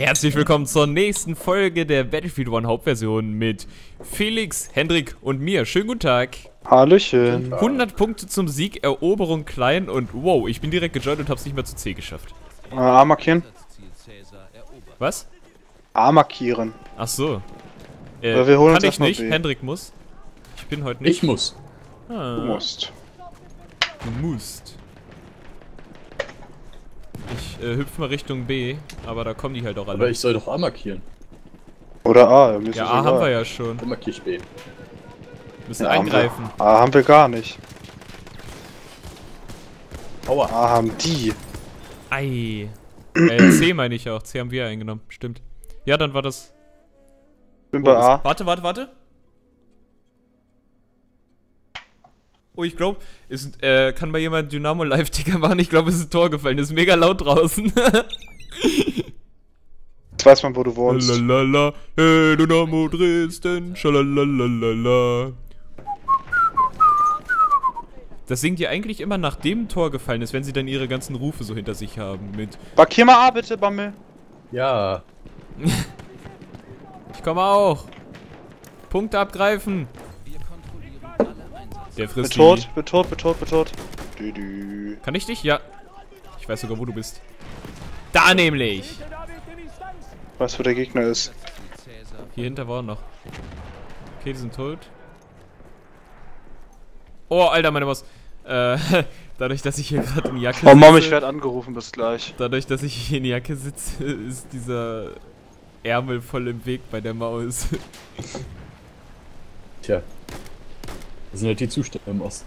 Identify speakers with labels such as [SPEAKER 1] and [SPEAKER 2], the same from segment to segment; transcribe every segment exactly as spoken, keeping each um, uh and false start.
[SPEAKER 1] Herzlich willkommen zur nächsten Folge der Battlefield One Hauptversion mit Felix, Hendrik und mir. Schönen guten Tag.
[SPEAKER 2] Hallöchen.
[SPEAKER 1] hundert Punkte zum Sieg, Eroberung klein und wow, ich bin direkt gejoint und hab's nicht mehr zu C geschafft.
[SPEAKER 2] Äh, A markieren.
[SPEAKER 1] Was?
[SPEAKER 2] A markieren.
[SPEAKER 1] Ach so. Äh,
[SPEAKER 2] Ja, wir holen
[SPEAKER 1] kann
[SPEAKER 2] uns
[SPEAKER 1] ich nicht,
[SPEAKER 2] B.
[SPEAKER 1] Hendrik muss. Ich bin heute nicht.
[SPEAKER 3] Ich muss.
[SPEAKER 1] Ah,
[SPEAKER 2] Du musst.
[SPEAKER 1] Du musst. Ich äh, hüpfe mal Richtung B, aber da kommen die halt auch alle.
[SPEAKER 3] Aber ich soll doch A markieren.
[SPEAKER 2] Oder A. Mir ist
[SPEAKER 1] ja,
[SPEAKER 2] es
[SPEAKER 1] A
[SPEAKER 2] egal.
[SPEAKER 1] haben wir ja schon.
[SPEAKER 3] Dann markiere ich B.
[SPEAKER 1] Wir müssen
[SPEAKER 2] Ja,
[SPEAKER 1] eingreifen.
[SPEAKER 2] Haben wir, A haben wir gar nicht.
[SPEAKER 3] Aua.
[SPEAKER 2] A haben die.
[SPEAKER 1] Ei. Äh, C meine ich auch. C haben wir eingenommen. Stimmt. Ja, dann war das.
[SPEAKER 2] Bin
[SPEAKER 1] Oh,
[SPEAKER 2] bei
[SPEAKER 1] das-
[SPEAKER 2] A.
[SPEAKER 1] Warte, warte, warte. Oh, ich glaube, ist äh, kann mal jemand Dynamo Live-Ticker machen? Ich glaube, es ist ein Tor gefallen. Das ist mega laut draußen.
[SPEAKER 2] Jetzt weiß man, wo du wohnst.
[SPEAKER 1] Lalalala, hey, Dynamo Dresden, schalalalala. Das singt ihr eigentlich immer, nachdem ein Tor gefallen ist, wenn sie dann ihre ganzen Rufe so hinter sich haben. Mit
[SPEAKER 2] Markier mal A bitte, Bammel.
[SPEAKER 3] Ja.
[SPEAKER 1] Ich komme auch. Punkte abgreifen. Der
[SPEAKER 2] Bin
[SPEAKER 1] frisst
[SPEAKER 2] tot, bin tot, bin tot, bin tot. Dü -dü.
[SPEAKER 1] Kann ich dich? Ja. Ich weiß sogar, wo du bist. Da nämlich.
[SPEAKER 2] Was für der Gegner ist.
[SPEAKER 1] Hier hinter war noch. Okay, die sind tot. Oh, Alter, meine Maus. Äh, dadurch, dass ich hier gerade in Jacke
[SPEAKER 2] Oh Mom,
[SPEAKER 1] sitze,
[SPEAKER 2] ich werde angerufen, bis gleich.
[SPEAKER 1] dadurch, dass ich hier in Jacke sitze, ist dieser Ärmel voll im Weg bei der Maus.
[SPEAKER 3] Tja. Das sind halt die Zustände im Osten.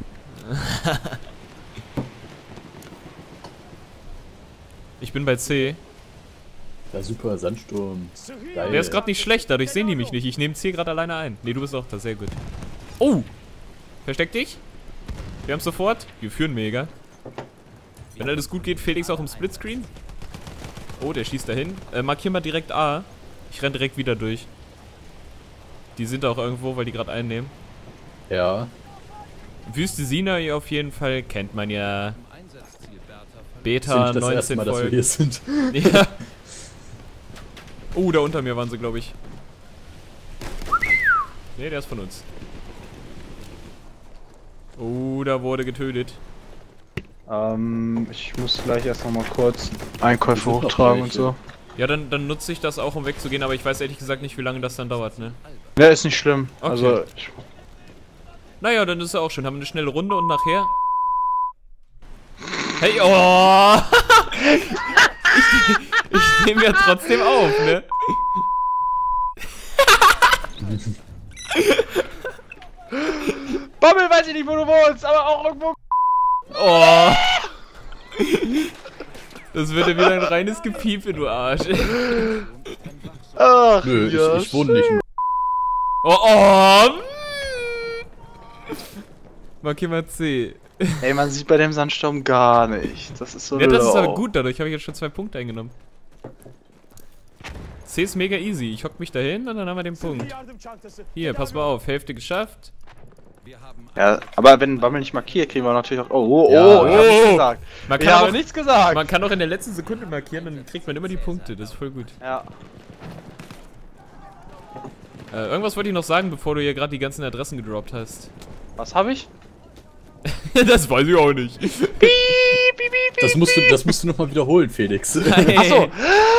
[SPEAKER 1] Ich bin bei C.
[SPEAKER 3] Ja, super, Sandsturm. Geil.
[SPEAKER 1] Der ist gerade nicht schlecht, dadurch sehen die mich nicht. Ich nehme C gerade alleine ein. Ne, du bist auch da, sehr gut. Oh! Versteck dich. Wir haben sofort. Wir führen mega. Wenn alles gut geht, Felix auch im Splitscreen. Oh, der schießt dahin. Äh, markier mal direkt A. Ich renn direkt wieder durch. Die sind auch irgendwo, weil die gerade einnehmen.
[SPEAKER 3] Ja.
[SPEAKER 1] Wüste Sina hier auf jeden Fall, kennt man ja. Beta
[SPEAKER 3] Sind das erste
[SPEAKER 1] neunzehn
[SPEAKER 3] Mal, dass wir
[SPEAKER 1] Folgen.
[SPEAKER 3] hier sind.
[SPEAKER 1] Ja. Oh, da unter mir waren sie, glaube ich. Ne, der ist von uns. Oh, da wurde getötet.
[SPEAKER 2] Ähm, ich muss gleich erst noch mal kurz Einkäufe
[SPEAKER 3] Wir sind noch
[SPEAKER 2] hochtragen und
[SPEAKER 3] welche.
[SPEAKER 2] so.
[SPEAKER 1] Ja, dann, dann nutze ich das auch, um wegzugehen, aber ich weiß ehrlich gesagt nicht, wie lange das dann dauert, ne?
[SPEAKER 2] Ja, ist nicht schlimm.
[SPEAKER 1] Okay.
[SPEAKER 2] Also, ich,
[SPEAKER 1] Naja, dann ist ja auch schön. Haben wir eine schnelle Runde und nachher... Hey, oh! ich ich nehme ja trotzdem auf, ne?
[SPEAKER 2] Bammel, weiß ich nicht, wo du wohnst, aber auch irgendwo.
[SPEAKER 1] Oh! Das wird ja wieder ein reines Gepiepe, du Arsch.
[SPEAKER 2] Ach,
[SPEAKER 3] Nö,
[SPEAKER 2] ja,
[SPEAKER 3] ich, ich wohne nicht.
[SPEAKER 1] Oh, oh! Markier mal C.
[SPEAKER 2] Ey, man sieht bei dem Sandsturm gar nicht. Das ist so
[SPEAKER 1] Ja, das ist
[SPEAKER 2] low.
[SPEAKER 1] aber gut, dadurch habe ich jetzt schon zwei Punkte eingenommen. C ist mega easy. Ich hock mich dahin und dann haben wir den Punkt. Hier, pass mal auf, Hälfte geschafft.
[SPEAKER 2] Ja, aber wenn Bammel nicht markiert, kriegen wir natürlich auch. Oh, oh,
[SPEAKER 3] Ja.
[SPEAKER 2] oh, ich hab nichts
[SPEAKER 1] Oh.
[SPEAKER 2] gesagt.
[SPEAKER 1] Man
[SPEAKER 2] Ich
[SPEAKER 1] kann,
[SPEAKER 2] habe
[SPEAKER 1] auch,
[SPEAKER 2] nichts gesagt.
[SPEAKER 1] man kann auch in der letzten Sekunde markieren, dann kriegt man immer die Punkte. Das ist voll gut.
[SPEAKER 2] Ja.
[SPEAKER 1] Äh, irgendwas wollte ich noch sagen, bevor du hier gerade die ganzen Adressen gedroppt hast.
[SPEAKER 2] Was habe ich?
[SPEAKER 1] Das weiß ich auch nicht.
[SPEAKER 3] Das musst du, das musst du nochmal wiederholen, Felix.
[SPEAKER 1] Achso.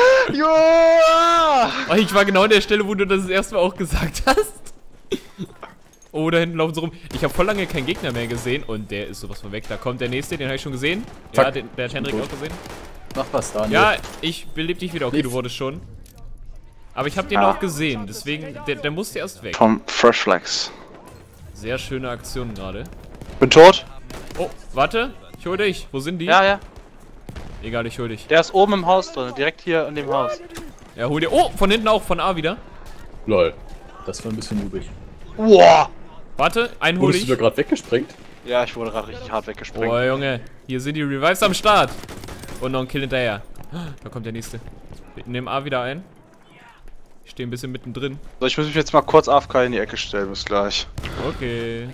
[SPEAKER 2] Joa!
[SPEAKER 1] Oh, ich war genau an der Stelle, wo du das, das erste Mal auch gesagt hast. Oh, da hinten laufen sie rum. Ich habe voll lange keinen Gegner mehr gesehen und der ist sowas von weg. Da kommt der nächste, den habe ich schon gesehen. Ja,
[SPEAKER 3] Fuck.
[SPEAKER 1] den, der hat Hendrik auch gesehen.
[SPEAKER 3] Mach was, Daniel.
[SPEAKER 1] Ja, ich belebe dich wieder. Okay, du wurdest schon. Aber ich habe den
[SPEAKER 2] Ah.
[SPEAKER 1] auch gesehen, deswegen, der, der musste erst weg.
[SPEAKER 2] Vom Fresh Flex.
[SPEAKER 1] Sehr schöne Aktion gerade.
[SPEAKER 2] Bin tot?
[SPEAKER 1] Oh, warte. Ich hol dich. Wo sind die?
[SPEAKER 2] Ja, ja.
[SPEAKER 1] Egal, ich hol dich.
[SPEAKER 2] Der ist oben im Haus drin, direkt hier in dem Haus.
[SPEAKER 1] Ja, hol dir. Oh, von hinten auch, von A wieder.
[SPEAKER 3] Lol. Das war ein bisschen übrig.
[SPEAKER 2] Wow!
[SPEAKER 1] Warte, einen hol
[SPEAKER 3] Wurdest
[SPEAKER 1] ich.
[SPEAKER 3] du da gerade weggesprengt?
[SPEAKER 2] Ja, ich wurde gerade richtig hart weggesprengt.
[SPEAKER 1] Oh, Junge. Hier sind die Revives am Start. Und noch ein Kill hinterher. Da kommt der nächste. Wir nehmen A wieder ein. Ich stehe ein bisschen mittendrin.
[SPEAKER 2] So, ich muss mich jetzt mal kurz A F K in die Ecke stellen, bis gleich.
[SPEAKER 1] Okay.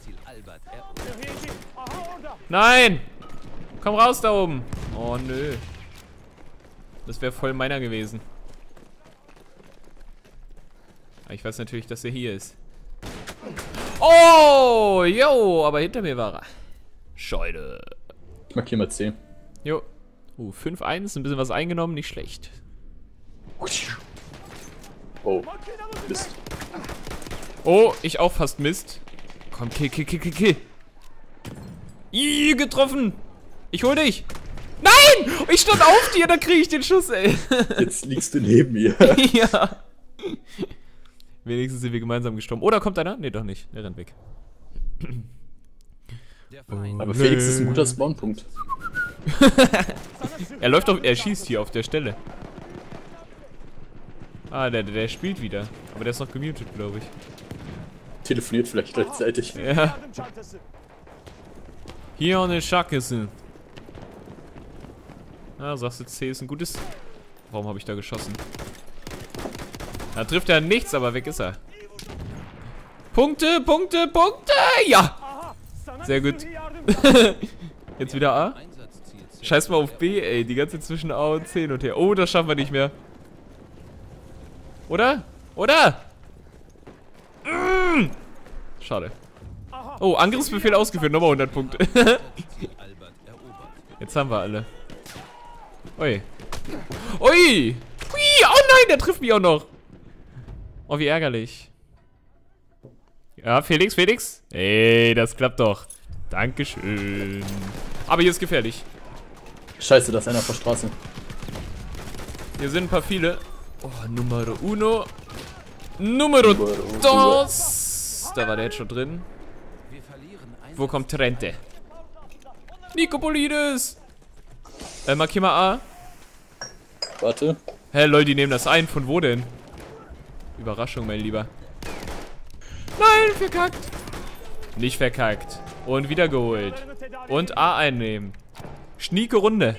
[SPEAKER 1] Nein! Komm raus da oben! Oh nö. Das wäre voll meiner gewesen. Ich weiß natürlich, dass er hier ist. Oh, jo, aber hinter mir war er. Scheide.
[SPEAKER 3] Ich markiere mal C.
[SPEAKER 1] Jo. Uh, fünf eins, ein bisschen was eingenommen, nicht schlecht.
[SPEAKER 3] Oh, Mist.
[SPEAKER 1] Oh, ich auch fast Mist. Komm, kill, kill, kill, kill, kill. Ih, getroffen. Ich hol dich. Nein! Ich stand auf dir, dann kriege ich den Schuss, ey.
[SPEAKER 3] Jetzt liegst du neben mir.
[SPEAKER 1] Ja. Wenigstens sind wir gemeinsam gestorben. Oh, da kommt einer? Nee, doch nicht. Der rennt weg.
[SPEAKER 3] Aber Felix ist ein guter Spawnpunkt.
[SPEAKER 1] Er läuft auf, er schießt hier auf der Stelle. Ah, der, der spielt wieder. Aber der ist noch gemutet, glaube ich.
[SPEAKER 3] Telefoniert vielleicht gleichzeitig.
[SPEAKER 1] Ja. Hier eine Schackissen. Ah, sagst du, C ist ein gutes... Warum habe ich da geschossen? Da trifft er nichts, aber weg ist er. Punkte, Punkte, Punkte! Ja! Sehr gut. Jetzt wieder A. Scheiß mal auf B, ey. Die ganze Zeit zwischen A und C hin und her. Oh, das schaffen wir nicht mehr. Oder? Oder? Mm. Schade. Oh, Angriffsbefehl ausgeführt. Nochmal hundert Punkte. Jetzt haben wir alle. Ui. Ui! Ui! Oh nein, der trifft mich auch noch. Oh, wie ärgerlich. Ja, Felix, Felix. Ey, das klappt doch. Dankeschön. Aber hier ist gefährlich.
[SPEAKER 3] Scheiße, da ist einer auf der Straße.
[SPEAKER 1] Hier sind ein paar viele. Oh, Numero uno. Numero dos. Da war der jetzt schon drin. Wo kommt Trente? Nikopolides. Äh, markier mal A.
[SPEAKER 3] Warte.
[SPEAKER 1] Hä, hey, Leute, die nehmen das ein. Von wo denn? Überraschung, mein Lieber. Nein, verkackt. Nicht verkackt. Und wieder geholt. Und A einnehmen. Schnieke Runde.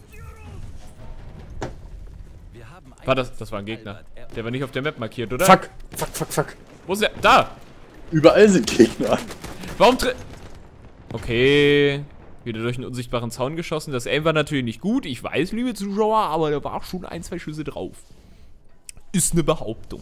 [SPEAKER 1] War das? Das war ein Gegner. Der war nicht auf der Map markiert, oder?
[SPEAKER 3] Fuck. Fuck, fuck, fuck.
[SPEAKER 1] Wo ist der? Da!
[SPEAKER 3] Überall sind Gegner.
[SPEAKER 1] Warum tri... Okay. Wieder durch einen unsichtbaren Zaun geschossen. Das Aim war natürlich nicht gut. Ich weiß, liebe Zuschauer, aber da war schon ein, zwei Schüsse drauf. Ist eine Behauptung.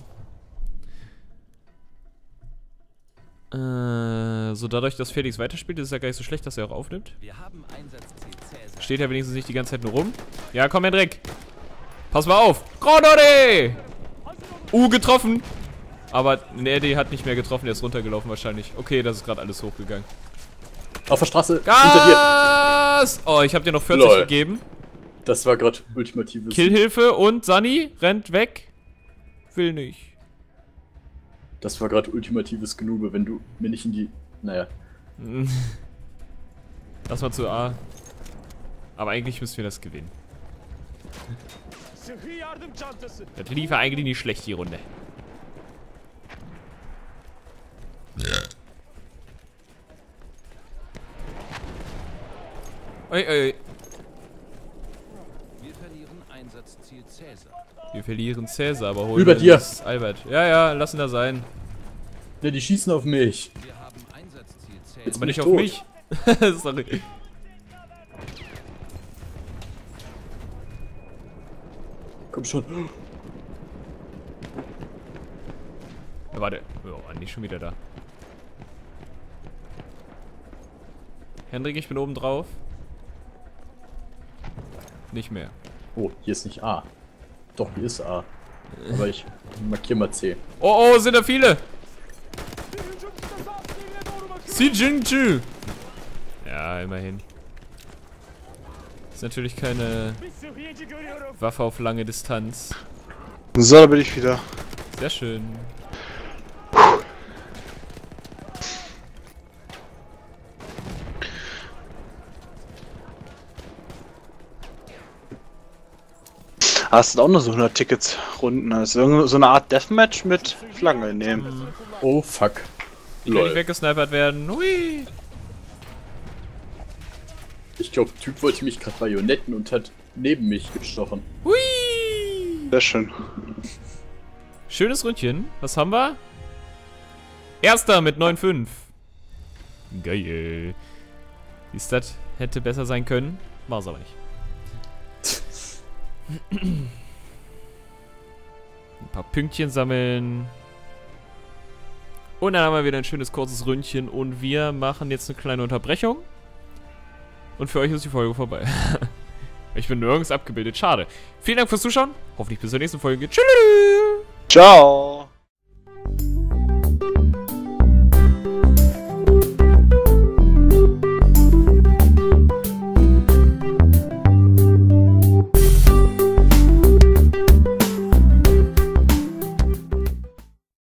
[SPEAKER 1] Äh, so dadurch, dass Felix weiterspielt, ist es ja gar nicht so schlecht, dass er auch aufnimmt. Steht ja wenigstens nicht die ganze Zeit nur rum. Ja, komm, Hendrik. Pass mal auf. Granate! Uh, getroffen. Aber ne, der hat nicht mehr getroffen, der ist runtergelaufen wahrscheinlich. Okay, das ist gerade alles hochgegangen.
[SPEAKER 3] Auf der Straße.
[SPEAKER 1] Gas! Oh, ich habe dir noch vierzig
[SPEAKER 3] Lol.
[SPEAKER 1] gegeben.
[SPEAKER 3] Das war gerade ultimatives.
[SPEAKER 1] Killhilfe und Sunny rennt weg. Will nicht.
[SPEAKER 3] Das war gerade ultimatives Genube, wenn du mir nicht in die... Naja.
[SPEAKER 1] Lass mal zu A. Aber eigentlich müssen wir das gewinnen. Das lief ja eigentlich nicht schlecht, die Runde. Oi, oi.
[SPEAKER 4] Wir verlieren Einsatzziel Cäsar.
[SPEAKER 1] Wir verlieren Cäsar, aber holen
[SPEAKER 3] Über
[SPEAKER 1] wir
[SPEAKER 3] dir.
[SPEAKER 1] das Albert. Ja, ja, lassen da sein.
[SPEAKER 3] Ja, die schießen auf mich.
[SPEAKER 4] Wir haben Einsatzziel Cäsar.
[SPEAKER 3] Jetzt
[SPEAKER 1] Aber
[SPEAKER 3] bin
[SPEAKER 1] nicht
[SPEAKER 3] ich
[SPEAKER 1] auf
[SPEAKER 3] tot.
[SPEAKER 1] mich. Sorry.
[SPEAKER 3] Komm schon.
[SPEAKER 1] Ja, warte. Oh, Andi schon wieder da. Hendrik, ich bin oben drauf. Nicht mehr.
[SPEAKER 3] Oh, hier ist nicht A. Doch, hier ist A. Aber ich markiere mal C.
[SPEAKER 1] Oh, oh, sind da viele. Si Jinju. Ja, immerhin. Ist natürlich keine Waffe auf lange Distanz.
[SPEAKER 2] So, da bin ich wieder.
[SPEAKER 1] Sehr schön.
[SPEAKER 2] Hast du auch nur so hundert Tickets runden? Also so eine Art Deathmatch mit Flagge nehmen.
[SPEAKER 3] Oh, fuck.
[SPEAKER 1] Ich will nicht weggesnipert werden. Hui.
[SPEAKER 3] Ich glaube, der Typ wollte mich gerade bajonetten und hat neben mich gestochen.
[SPEAKER 1] Hui.
[SPEAKER 2] Sehr schön.
[SPEAKER 1] Schönes Ründchen. Was haben wir? Erster mit neun fünf. Geil. Die Stat hätte besser sein können. War es aber nicht. Ein paar Pünktchen sammeln. Und dann haben wir wieder ein schönes kurzes Ründchen und wir machen jetzt eine kleine Unterbrechung. Und für euch ist die Folge vorbei. Ich bin nirgends abgebildet, schade. Vielen Dank fürs Zuschauen, hoffentlich bis zur nächsten Folge. Tschüss!
[SPEAKER 2] Ciao!